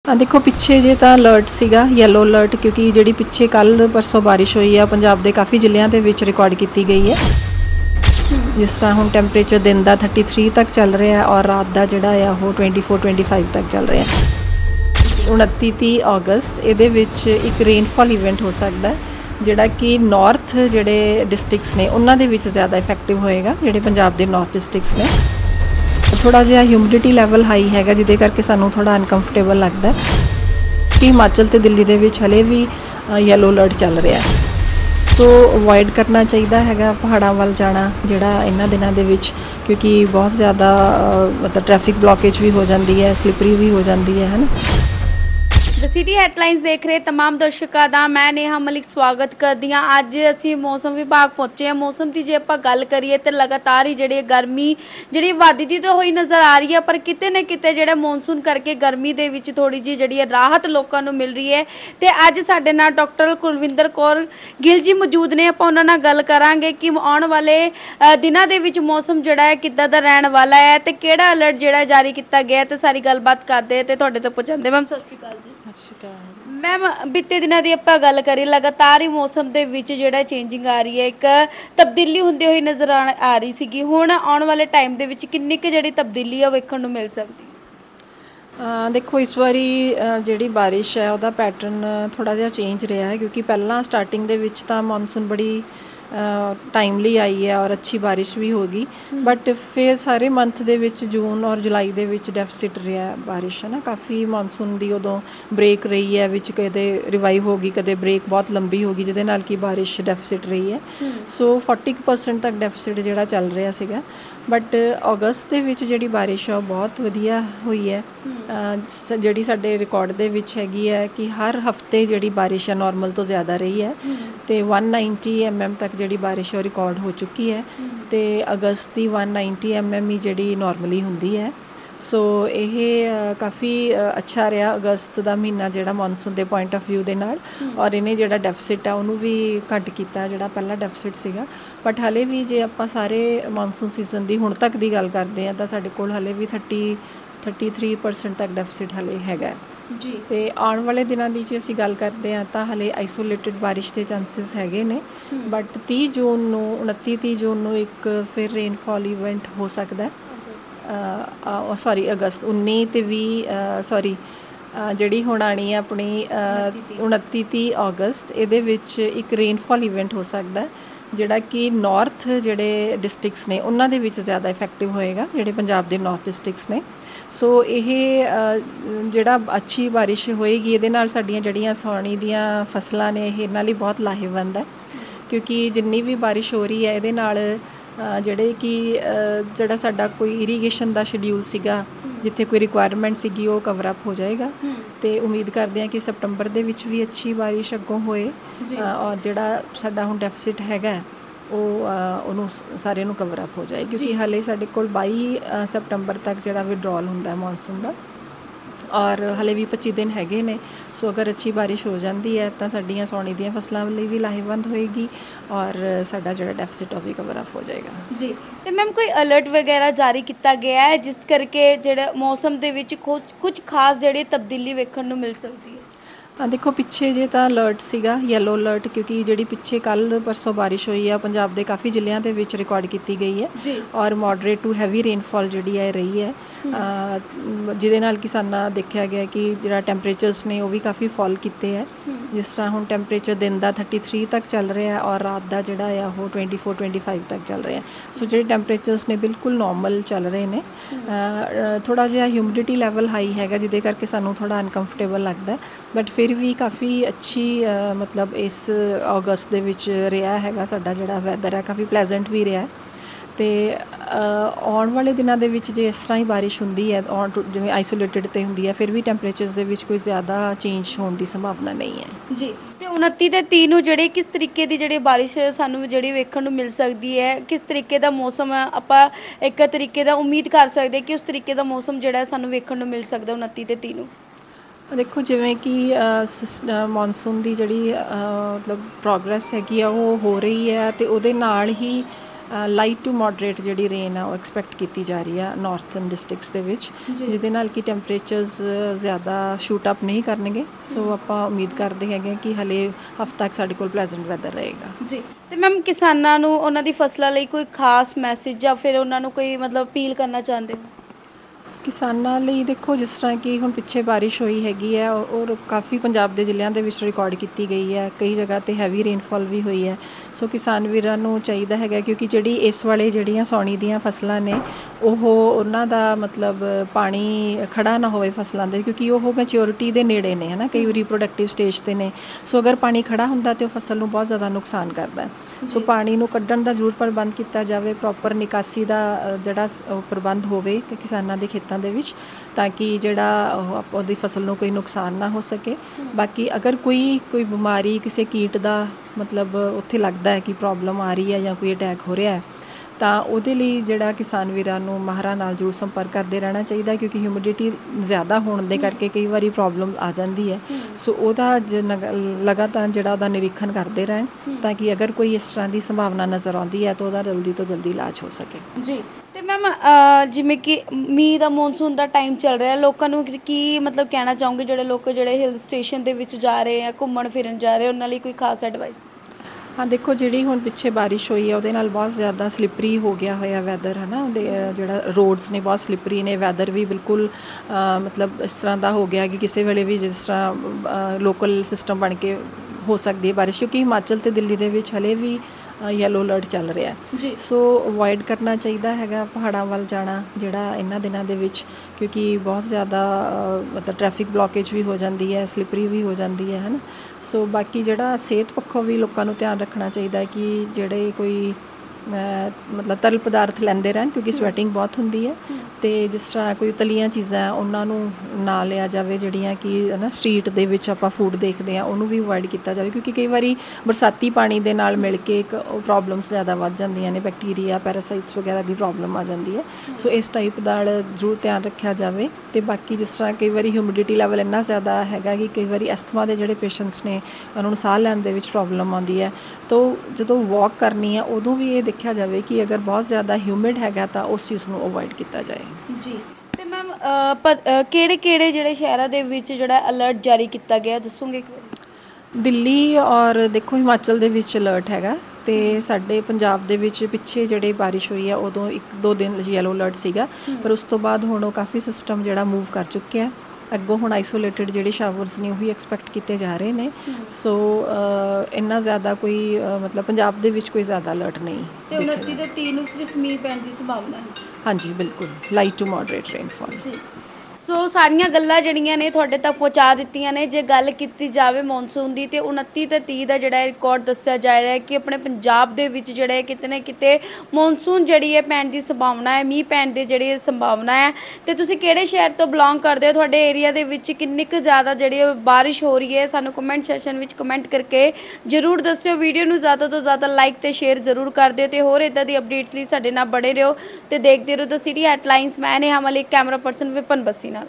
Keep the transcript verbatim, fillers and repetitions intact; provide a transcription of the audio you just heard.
ਆ ਦੇਖੋ ਪਿੱਛੇ ਜੇ ਤਾਂ ਅਲਰਟ ਸੀਗਾ ਯੈਲੋ ਅਲਰਟ ਕਿਉਂਕਿ ਜਿਹੜੀ ਪਿੱਛੇ ਕੱਲ ਪਰਸੋਂ ਬਾਰਿਸ਼ ਹੋਈ ਆ ਪੰਜਾਬ ਦੇ ਕਾਫੀ ਜ਼ਿਲ੍ਹਿਆਂ ਦੇ ਵਿੱਚ ਰਿਕਾਰਡ ਕੀਤੀ ਗਈ ਹੈ। ਜਿਸ ਤਰ੍ਹਾਂ ਹੁਣ ਟੈਂਪਰੇਚਰ ਦਿਨ ਦਾ ਤੀਹ ਤੱਕ ਚੱਲ ਰਿਹਾ ਔਰ ਰਾਤ ਦਾ ਜਿਹੜਾ ਆ ਉਹ ਚੌਵੀ ਪੱਚੀ ਤੱਕ ਚੱਲ ਰਿਹਾ। ਉਨੱਤੀ ਤੀਹ ਅਗਸਤ ਇਹਦੇ ਵਿੱਚ ਇੱਕ ਰੇਨਫਾਲ ਇਵੈਂਟ ਹੋ ਸਕਦਾ ਜਿਹੜਾ ਕਿ ਨਾਰਥ ਜਿਹੜੇ ਡਿਸਟ੍ਰਿਕਟਸ ਨੇ ਉਹਨਾਂ ਦੇ ਵਿੱਚ ਜ਼ਿਆਦਾ ਇਫੈਕਟਿਵ ਹੋਏਗਾ, ਜਿਹੜੇ ਪੰਜਾਬ ਦੇ ਨਾਰਥ ਡਿਸਟ੍ਰਿਕਟਸ ਨੇ। ਥੋੜਾ ਜਿਹਾ ਹਿਊਮਿਡਿਟੀ ਲੈਵਲ ਹਾਈ ਹੈਗਾ ਜਿਹਦੇ ਕਰਕੇ ਸਾਨੂੰ ਥੋੜਾ ਅਨਕੰਫਰਟੇਬਲ ਲੱਗਦਾ ਕਿ ਹਿਮਾਚਲ ਤੇ ਦਿੱਲੀ ਦੇ ਵਿੱਚ ਹਲੇ ਵੀ ਯੈਲੋ ਅਲਰਟ ਚੱਲ ਰਿਹਾ, ਸੋ ਅਵੋਇਡ ਕਰਨਾ ਚਾਹੀਦਾ ਹੈਗਾ ਪਹਾੜਾਂ ਵੱਲ ਜਾਣਾ ਜਿਹੜਾ ਇਹਨਾਂ ਦਿਨਾਂ ਦੇ ਵਿੱਚ, ਕਿਉਂਕਿ ਬਹੁਤ ਜ਼ਿਆਦਾ ਮਤਲਬ ਟ੍ਰੈਫਿਕ ਬਲੌਕੇਜ ਵੀ ਹੋ ਜਾਂਦੀ ਹੈ, ਸਲਿਪਰੀ ਵੀ ਹੋ ਜਾਂਦੀ ਹੈ ਹੈ ਨਾ। द सिटी हेडलाइंस देख रहे तमाम दर्शकों का मैं नेहा मलिक स्वागत करती हाँ। अज असी मौसम विभाग पहुँचे हैं। मौसम की जे आप गल करिए तो लगातार ही जी गर्मी जी वधदी तो हुई नज़र आ रही है, पर किते न किते जो मॉनसून करके गर्मी के विच थोड़ी जी जी राहत लोगों को मिल रही है। तो अज साडे नाल डॉक्टर कुलविंदर कौर गिल जी मौजूद ने, आप उन्हां नाल गल करांगे कि आने वाले दिनों के विच मौसम जोड़ा है किद्दां दा रहण वाला है तो किहड़ा अलर्ट जोड़ा जारी किया गया है, तो सारी गलबात करते हैं तो तुहाडे तक पहुँचाते। मैम सत श्री अकाल जी। मैम बीते दिनों की आप गल करिए लगातार ही मौसम के विच जिहड़ा चेंजिंग आ रही है, एक तब्दीली होंदी हुई नज़र आ रही सी, हुण आने वाले टाइम दे विच किन्नी क जिहड़ी तब्दीली है वेखण नूं मिल सकदी है? देखो इस बारी जिहड़ी बारिश है उहदा पैटर्न थोड़ा जिहा चेंज रहा है, क्योंकि पहला स्टार्टिंग दे विच तां मॉनसून बड़ी टाइमली आई है और अच्छी बारिश भी होगी, बट फिर सारे मंथ दे विच जून और जुलाई दे विच डेफिसिट रहा है बारिश, है ना। काफ़ी मॉनसून दी उदों ब्रेक रही है, विच कदे रिवाइव होगी कदे ब्रेक बहुत लंबी होगी जिहदे नाल कि बारिश डेफिसिट रही है। सो फोर्टी परसेंट तक डेफिसिट जिहड़ा चल रहा सीगा, बट अगस्त दे विच जिहड़ी बारिश है बहुत वधिया हुई है। जिहड़ी साडे रिकॉर्ड दे विच हैगी है कि हर हफ्ते जिहड़ी बारिश है नॉर्मल तो ज़्यादा रही है, तो वन नाइनटी एम एम तक जिहड़ी बारिश है रिकॉर्ड हो चुकी है, तो अगस्त की वन नाइनटी एम एम ही जिहड़ी नॉर्मली हुंदी है। सो ये काफ़ी अच्छा रहा अगस्त का महीना जिहड़ा मॉनसून के पॉइंट ऑफ व्यू दे नाल, और इन्हें जिहड़ा डेफिसिट है उन्होंने भी घट किया जिहड़ा पहला डेफिसिट सीगा। बट हले भी जे आपां सारे मॉनसून सीजन की हुण तक की गल करते हैं तो साडे कोल हले भी थर्टी थर्टी थ्री परसेंट तक डेफिसिट हले हैगा जी। तो आने वाले दिनों की जे असीं गल करते हैं तो हले आइसोलेटिड बारिश के चांसिस हैगे ने, बट तीह जून नूं उनती तीह जून नूं एक फिर रेनफॉल इवेंट हो सकता है। सॉरी अगस्त उन्नी तो भी सॉरी जिहड़ी हुण आनी है अपनी उनती तीह अगस्त, इहदे विच एक रेनफॉल इवेंट हो सकता है जिहड़ा कि नॉर्थ जिहड़े डिस्ट्रिक्ट्स ने उन्हां दे विच ज़्यादा इफैक्टिव होएगा, जिहड़े पंजाब दे नॉर्थ डिस्ट्रिक्ट्स ने। सो ये जिहड़ा अच्छी बारिश होएगी इहदे नाल साडीआं जिहड़ियां सौणी दीआं फसलां ने इह इहनां लई बहुत लाहेवंद है, क्योंकि जिन्नी भी बारिश हो रही है इहदे नाल ਜਿਹੜੇ कि ਜਿਹੜਾ ਸਾਡਾ ਕੋਈ ਇਰੀਗੇਸ਼ਨ ਦਾ ਸ਼ਡਿਊਲ ਸੀਗਾ ਜਿੱਥੇ ਕੋਈ ਰਿਕੁਆਇਰਮੈਂਟ ਸੀਗੀ ਉਹ ਕਵਰ ਅਪ ਹੋ ਜਾਏਗਾ, ਤੇ ਉਮੀਦ ਕਰਦੇ ਹਾਂ ਕਿ ਸਤੰਬਰ ਦੇ ਵਿੱਚ ਵੀ ਅੱਛੀ ਬਾਰਿਸ਼ ਅੱਗੋਂ ਹੋਏ, ਔਰ ਜਿਹੜਾ ਸਾਡਾ ਹੁਣ ਡੈਫਿਸਿਟ ਹੈਗਾ ਉਹ ਉਹਨੂੰ ਸਾਰੇ ਨੂੰ ਕਵਰ ਅਪ ਹੋ ਜਾਏ, ਕਿਉਂਕਿ ਹਾਲੇ ਸਾਡੇ ਕੋਲ ਬਾਈ ਸਤੰਬਰ ਤੱਕ ਜਿਹੜਾ ਵਿਡਰੋਲ ਹੁੰਦਾ ਮੌਨਸੂਨ ਦਾ, और हले भी पच्ची दिन हैगे ने। सो अगर अच्छी बारिश हो जाती है तो साडियां सौणी दी फसलों लिए भी लाहेवंद होएगी और साडा जिहड़ा डेफिसिट वो भी कवर अप हो जाएगा जी। तो मैम कोई अलर्ट वगैरह जारी किया गया है जिस करके जिहड़ा मौसम दे विच कुछ खास जिहड़ी तब्दीली वेखण नूं मिल सकती है? हाँ देखो पिछे जे तो अलर्ट सीगा यैलो अलर्ट, क्योंकि जिहड़ी पिछे कल परसों बारिश हुई है पंजाब के काफ़ी जिलियां दे विच रिकॉर्ड की गई है जी। और मॉडरेट टू हैवी रेनफॉल जिहड़ी है रही है, जिहदे नाल किसानां देखा गया कि जिहड़ा टैंपरेचर्स ने वो भी काफ़ी फॉल किए है। जिस तरह हुण टैंपरेचर दिन का तैंतीस तक चल रहा है और रात का जिहड़ा है वो चौबीस पच्चीस तक चल रहा है। सो जिहड़े टैंपरेचर्स ने बिल्कुल नॉर्मल चल रहे हैं। थोड़ा जिहा ह्यूमिडिटी लैवल हाई हैगा जिहदे करके सानूं थोड़ा अनकंफर्टेबल लगता है, बट फिर भी काफ़ी अच्छी आ, मतलब इस अगस्त दे विच रहा हैगा साडा जिहड़ा वैदर है काफ़ी प्लेजेंट भी रहा है। तो आने वाले दिनों के विच जे इस तरह ही बारिश होंदी है जिवें आइसोलेटिड तो होंदी है, फिर भी टैंपरेचर्स दे विच कोई ज़्यादा चेंज होने की संभावना नहीं है जी। तो उनती ते तीह नूं जिहड़ी किस तरीके की जिहड़ी बारिश सानूं जिहड़ी वेखण नूं मिल सकती है, किस तरीके का मौसम है आपां एक तरीके का उम्मीद कर सकते कि उस तरीके का मौसम जिहड़ा सानूं वेखण नूं मिल सकदा उनती ते तीह नूं? देखो जिवें कि मॉनसून की जिहड़ी मतलब प्रोग्रेस हैगी आ वो हो रही है, तो उहदे नाल ही ਲਾਈਟ ਟੂ ਮੋਡਰੇਟ ਜਿਹੜੀ ਰੇਨ ਆ ਉਹ ਐਕਸਪੈਕਟ ਕੀਤੀ ਜਾ ਰਹੀ ਆ ਨਾਰਥਰਨ ਡਿਸਟ੍ਰਿਕਟਸ ਦੇ ਵਿੱਚ, ਜਿਹਦੇ ਨਾਲ ਕਿ ਟੈਂਪਰੇਚਰਸ ਜ਼ਿਆਦਾ ਸ਼ੂਟ ਅਪ ਨਹੀਂ ਕਰਨਗੇ। ਸੋ ਆਪਾਂ ਉਮੀਦ ਕਰਦੇ ਹੈਗੇ ਕਿ ਹਲੇ ਹਫ਼ਤਾ ਤੱਕ ਸਾਡੇ ਕੋਲ ਪਲੈਜ਼ੈਂਟ ਵੈਦਰ ਰਹੇਗਾ ਜੀ। ਤੇ ਮੈਮ ਕਿਸਾਨਾਂ ਨੂੰ ਉਹਨਾਂ ਦੀ ਫਸਲਾਂ ਲਈ ਕੋਈ ਖਾਸ ਮੈਸੇਜ ਜਾਂ ਫਿਰ ਉਹਨਾਂ ਨੂੰ ਕੋਈ ਮਤਲਬ ਅਪੀਲ ਕਰਨਾ ਚਾਹੁੰਦੇ ਹੋ? ਕਿਸਾਨਾਂ ਲਈ ਦੇਖੋ, ਜਿਸ ਤਰ੍ਹਾਂ ਕਿ ਹੁਣ ਪਿੱਛੇ ਬਾਰਿਸ਼ ਹੋਈ ਹੈਗੀ ਹੈ ਔਰ ਕਾਫੀ ਪੰਜਾਬ ਦੇ ਜ਼ਿਲ੍ਹਿਆਂ ਦੇ ਵਿੱਚ ਰਿਕਾਰਡ ਕੀਤੀ ਗਈ ਹੈ, ਕਈ ਜਗ੍ਹਾ 'ਤੇ ਹੈਵੀ ਰੇਨਫਾਲ ਵੀ ਹੋਈ ਹੈ। ਸੋ ਕਿਸਾਨ ਵੀਰਾਂ ਨੂੰ ਚਾਹੀਦਾ ਹੈਗਾ, ਕਿਉਂਕਿ ਜਿਹੜੀ ਇਸ ਵਾਲੇ ਜਿਹੜੀਆਂ ਸਾਉਣੀ ਦੀਆਂ ਫਸਲਾਂ ਨੇ ਉਹ ਉਹਨਾਂ ਦਾ ਮਤਲਬ ਪਾਣੀ ਖੜਾ ਨਾ ਹੋਵੇ ਫਸਲਾਂ ਦੇ, ਕਿਉਂਕਿ ਉਹ ਮੈਚਿਓਰਿਟੀ ਦੇ ਨੇੜੇ ਨੇ ਹੈ ਨਾ, ਕਈ ਰੀਪਰੋਡਕਟਿਵ ਸਟੇਜ 'ਤੇ ਨੇ। ਸੋ ਅਗਰ ਪਾਣੀ ਖੜਾ ਹੁੰਦਾ ਤਾਂ ਉਹ ਫਸਲ ਨੂੰ ਬਹੁਤ ਜ਼ਿਆਦਾ ਨੁਕਸਾਨ ਕਰਦਾ। ਸੋ ਪਾਣੀ ਨੂੰ ਕੱਢਣ ਦਾ ਜ਼ਰੂਰ ਪ੍ਰਬੰਧ ਕੀਤਾ ਜਾਵੇ, ਪ੍ਰੋਪਰ ਨਿਕਾਸੀ ਦਾ ਜਿਹੜਾ ਪ੍ਰਬੰਧ ਹੋਵੇ ਕਿ ਕਿਸਾਨਾਂ ਦੇ ਖੇਤਾਂ ਦੇ ਵਿੱਚ, ਤਾਂ ਕਿ ਜਿਹੜਾ ਉਹ ਉਹਦੀ ਫਸਲ ਨੂੰ ਕੋਈ ਨੁਕਸਾਨ ਨਾ ਹੋ ਸਕੇ। ਬਾਕੀ ਅਗਰ ਕੋਈ ਕੋਈ ਬਿਮਾਰੀ ਕਿਸੇ ਕੀਟ ਦਾ ਮਤਲਬ ਉੱਥੇ ਲੱਗਦਾ ਹੈ ਕਿ ਪ੍ਰੋਬਲਮ ਆ ਰਹੀ ਹੈ ਜਾਂ ਕੋਈ ਅਟੈਕ ਹੋ ਰਿਹਾ ਹੈ, ਤਾਂ ਉਹਦੇ ਲਈ ਜਿਹੜਾ ਕਿਸਾਨ ਵੀਰਾਂ ਨੂੰ ਮਾਹਰਾਂ ਨਾਲ ਜ਼ਰੂਰ ਸੰਪਰਕ ਕਰਦੇ ਰਹਿਣਾ ਚਾਹੀਦਾ, ਕਿਉਂਕਿ ਹਿਊਮਿਡਿਟੀ ਜ਼ਿਆਦਾ ਹੋਣ ਦੇ ਕਰਕੇ ਕਈ ਵਾਰੀ ਪ੍ਰੋਬਲਮ ਆ ਜਾਂਦੀ ਹੈ। ਸੋ ਉਹਦਾ ਲਗਾਤਾਰ ਜਿਹੜਾ ਉਹਦਾ ਨਿਰੀਖਣ ਕਰਦੇ ਰਹਿਣ, ਤਾਂ ਕਿ ਅਗਰ ਕੋਈ ਇਸ ਤਰ੍ਹਾਂ ਦੀ ਸੰਭਾਵਨਾ ਨਜ਼ਰ ਆਉਂਦੀ ਹੈ ਤਾਂ ਉਹਦਾ ਜਲਦੀ ਤੋਂ ਜਲਦੀ ਇਲਾਜ ਹੋ ਸਕੇ ਜੀ। ਤੇ ਮੈਮ ਜਿਵੇਂ ਕਿ ਮੀਂਹ ਦਾ ਮੌਨਸੂਨ ਦਾ ਟਾਈਮ ਚੱਲ ਰਿਹਾ, ਲੋਕਾਂ ਨੂੰ ਕੀ ਮਤਲਬ ਕਹਿਣਾ ਚਾਹੋਗੇ ਜਿਹੜੇ ਲੋਕ ਜਿਹੜੇ ਹਿਲ ਸਟੇਸ਼ਨ ਦੇ ਵਿੱਚ ਜਾ ਰਹੇ ਆ, ਘੁੰਮਣ ਫਿਰਨ ਜਾ ਰਹੇ, ਉਹਨਾਂ ਲਈ ਕੋਈ ਖਾਸ ਐਡਵਾਈਸ? ਹਾਂ ਦੇਖੋ, ਜਿਹੜੀ ਹੁਣ ਪਿੱਛੇ ਬਾਰਿਸ਼ ਹੋਈ ਹੈ ਉਹਦੇ ਨਾਲ ਬਹੁਤ ਜ਼ਿਆਦਾ ਸਲਿਪਰੀ ਹੋ ਗਿਆ ਹੋਇਆ ਵੈਦਰ ਹੈ ਨਾ, ਉਹਦੇ ਜਿਹੜਾ ਰੋਡਸ ਨੇ ਬਹੁਤ ਸਲਿਪਰੀ ਨੇ, ਵੈਦਰ ਵੀ ਬਿਲਕੁਲ ਮਤਲਬ ਇਸ ਤਰ੍ਹਾਂ ਦਾ ਹੋ ਗਿਆ ਕਿ ਕਿਸੇ ਵੇਲੇ ਵੀ ਜਿਸ ਤਰ੍ਹਾਂ ਲੋਕਲ ਸਿਸਟਮ ਬਣ ਕੇ ਹੋ ਸਕਦੀ ਹੈ ਬਾਰਿਸ਼, ਕਿਉਂਕਿ ਹਿਮਾਚਲ ਅਤੇ ਦਿੱਲੀ ਦੇ ਵਿੱਚ ਹਲੇ ਵੀ ਯੈਲੋ ਅਲਰਟ ਚੱਲ ਰਿਹਾ ਜੀ। ਸੋ ਅਵੋਇਡ ਕਰਨਾ ਚਾਹੀਦਾ ਹੈਗਾ ਪਹਾੜਾਂ ਵੱਲ ਜਾਣਾ ਜਿਹੜਾ ਇਹਨਾਂ ਦਿਨਾਂ ਦੇ ਵਿੱਚ, ਕਿਉਂਕਿ ਬਹੁਤ ਜ਼ਿਆਦਾ ਮਤਲਬ ਟ੍ਰੈਫਿਕ ਬਲੋਕੇਜ ਵੀ ਹੋ ਜਾਂਦੀ ਹੈ, ਸਲਿਪਰੀ ਵੀ ਹੋ ਜਾਂਦੀ ਹੈ ਹੈ ਨਾ। ਸੋ ਬਾਕੀ ਜਿਹੜਾ ਸਿਹਤ ਪੱਖੋਂ ਵੀ ਲੋਕਾਂ ਨੂੰ ਧਿਆਨ ਰੱਖਣਾ ਚਾਹੀਦਾ ਕਿ ਜਿਹੜੇ ਕੋਈ ਮਤਲਬ ਤਰਲ ਪਦਾਰਥ ਲੈਂਦੇ ਰਹਿਣ, ਕਿਉਂਕਿ ਸਵੈਟਿੰਗ ਬਹੁਤ ਹੁੰਦੀ ਹੈ। ਅਤੇ ਜਿਸ ਤਰ੍ਹਾਂ ਕੋਈ ਤਲੀਆਂ ਚੀਜ਼ਾਂ ਉਹਨਾਂ ਨੂੰ ਨਾ ਲਿਆ ਜਾਵੇ, ਜਿਹੜੀਆਂ ਕਿ ਹੈ ਨਾ ਸਟਰੀਟ ਦੇ ਵਿੱਚ ਆਪਾਂ ਫੂਡ ਦੇਖਦੇ ਹਾਂ, ਉਹਨੂੰ ਵੀ ਅਵੋਇਡ ਕੀਤਾ ਜਾਵੇ, ਕਿਉਂਕਿ ਕਈ ਵਾਰੀ ਬਰਸਾਤੀ ਪਾਣੀ ਦੇ ਨਾਲ ਮਿਲ ਕੇ ਇੱਕ ਉਹ ਪ੍ਰੋਬਲਮਸ ਜ਼ਿਆਦਾ ਵੱਧ ਜਾਂਦੀਆਂ ਨੇ, ਬੈਕਟੀਰੀਆ ਪੈਰਾਸਾਈਟਸ ਵਗੈਰਾ ਦੀ ਪ੍ਰੋਬਲਮ ਆ ਜਾਂਦੀ ਹੈ। ਸੋ ਇਸ ਟਾਈਪ ਦਾ ਜ਼ਰੂਰ ਧਿਆਨ ਰੱਖਿਆ ਜਾਵੇ। ਅਤੇ ਬਾਕੀ ਜਿਸ ਤਰ੍ਹਾਂ ਕਈ ਵਾਰੀ ਹਿਊਮਿਡਿਟੀ ਲੈਵਲ ਇੰਨਾ ਜ਼ਿਆਦਾ ਹੈਗਾ ਕਿ ਕਈ ਵਾਰੀ ਐਸਥਮਾ ਦੇ ਜਿਹੜੇ ਪੇਸ਼ੈਂਟਸ ਨੇ ਉਹਨਾਂ ਨੂੰ ਸਾਹ ਲੈਣ ਦੇ ਵਿੱਚ ਪ੍ਰੋਬਲਮ ਆਉਂਦੀ ਹੈ, ਤਾਂ ਜਦੋਂ ਵਾਕ ਕਰਨੀ ਹੈ ਉਦੋਂ ਵੀ ਇਹ ਦੇਖਿਆ ਜਾਵੇ ਕਿ ਅਗਰ ਬਹੁਤ ਜ਼ਿਆਦਾ ਹਿਊਮਿਡ ਹੈਗਾ ਤਾਂ ਉਸ ਚੀਜ਼ ਨੂੰ ਅਵੋਇਡ ਕੀਤਾ ਜਾਏ ਜੀ। ਤੇ ਮੈਮ ਕਿਹੜੇ ਕਿਹੜੇ ਜਿਹੜੇ ਸ਼ਹਿਰਾਂ ਦੇ ਵਿੱਚ ਜਿਹੜਾ ਅਲਰਟ ਜਾਰੀ ਕੀਤਾ ਗਿਆ ਦੱਸੋਗੇ? ਦਿੱਲੀ ਔਰ ਦੇਖੋ ਹਿਮਾਚਲ ਦੇ ਵਿੱਚ ਅਲਰਟ ਹੈਗਾ, ਅਤੇ ਸਾਡੇ ਪੰਜਾਬ ਦੇ ਵਿੱਚ ਪਿੱਛੇ ਜਿਹੜੇ ਬਾਰਿਸ਼ ਹੋਈ ਹੈ ਉਦੋਂ ਇੱਕ ਦੋ ਦਿਨ ਯੈਲੋ ਅਲਰਟ ਸੀਗਾ, ਪਰ ਉਸ ਤੋਂ ਬਾਅਦ ਹੁਣ ਉਹ ਕਾਫੀ ਸਿਸਟਮ ਜਿਹੜਾ ਮੂਵ ਕਰ ਚੁੱਕਿਆ। ਅੱਗੋਂ ਹੁਣ ਆਈਸੋਲੇਟਿਡ ਜਿਹੜੇ ਸ਼ਾਵਰਸ ਨੇ ਉਹੀ ਐਕਸਪੈਕਟ ਕੀਤੇ ਜਾ ਰਹੇ ਨੇ। ਸੋ ਇੰਨਾ ਜ਼ਿਆਦਾ ਕੋਈ ਮਤਲਬ ਪੰਜਾਬ ਦੇ ਵਿੱਚ ਕੋਈ ਜ਼ਿਆਦਾ ਅਲਰਟ ਨਹੀਂ। ਤੇ ਉਨੱਤੀ ਤੋਂ ਤੀਹ ਨੂੰ ਸਿਰਫ ਮੀਂਹ ਪੈਣ ਦੀ ਸੰਭਾਵਨਾ ਹੈ? ਹਾਂਜੀ ਬਿਲਕੁਲ, ਲਾਈਟ ਟੂ ਮੋਡਰੇਟ ਰੇਨਫਾਲ ਜੀ। ਸੋ ਸਾਰੀਆਂ ਗੱਲਾਂ ਜਿਹੜੀਆਂ ਨੇ ਤੁਹਾਡੇ ਤੱਕ ਪਹੁੰਚਾ ਦਿੱਤੀਆਂ ਨੇ। ਜੇ ਗੱਲ ਕੀਤੀ ਜਾਵੇ ਮੌਨਸੂਨ ਦੀ, ਤੇ ਉਨੱਤੀ ਤੇ ਤੀਹ ਦਾ ਜਿਹੜਾ ਰਿਕਾਰਡ ਦੱਸਿਆ ਜਾ ਰਿਹਾ ਹੈ ਕਿ ਆਪਣੇ ਪੰਜਾਬ ਦੇ ਵਿੱਚ ਜਿਹੜਾ ਕਿਤੇ ਨਾ ਕਿਤੇ ਮੌਨਸੂਨ ਜਿਹੜੀ ਹੈ ਪੈਣ ਦੀ ਸੰਭਾਵਨਾ ਹੈ, ਮੀਂਹ ਪੈਣ ਦੀ ਜਿਹੜੀ ਸੰਭਾਵਨਾ ਹੈ। ਤੇ ਤੁਸੀਂ ਕਿਹੜੇ ਸ਼ਹਿਰ ਤੋਂ ਬਿਲੋਂਗ ਕਰਦੇ ਹੋ, ਤੁਹਾਡੇ ਏਰੀਆ ਦੇ ਵਿੱਚ ਕਿੰਨੀ ਕੁ ਜ਼ਿਆਦਾ ਜਿਹੜੀ ਬਾਰਿਸ਼ ਹੋ ਰਹੀ ਹੈ, ਸਾਨੂੰ ਕਮੈਂਟ ਸੈਸ਼ਨ ਵਿੱਚ ਕਮੈਂਟ ਕਰਕੇ ਜ਼ਰੂਰ ਦੱਸਿਓ। ਵੀਡੀਓ ਨੂੰ ਜ਼ਿਆਦਾ ਤੋਂ ਜ਼ਿਆਦਾ ਲਾਈਕ ਤੇ ਸ਼ੇਅਰ ਜ਼ਰੂਰ ਕਰ ਦਿਓ, ਤੇ ਹੋਰ ਇੱਦਾਂ ਦੀ ਅਪਡੇਟਸ ਲਈ ਸਾਡੇ ਨਾਲ ਬਣੇ ਰਹੋ ਤੇ ਦੇਖਦੇ ਰਹੋ ਦ ਸਿਟੀ ਹੈਡਲਾਈਨਸ। ਮੈਂ ਨੇਹਾ ਮਲਿਕ, ਕੈਮਰਾ ਪਰਸਨ ਵਿਪਨ ਬੱਸੀ ਨਾਲ।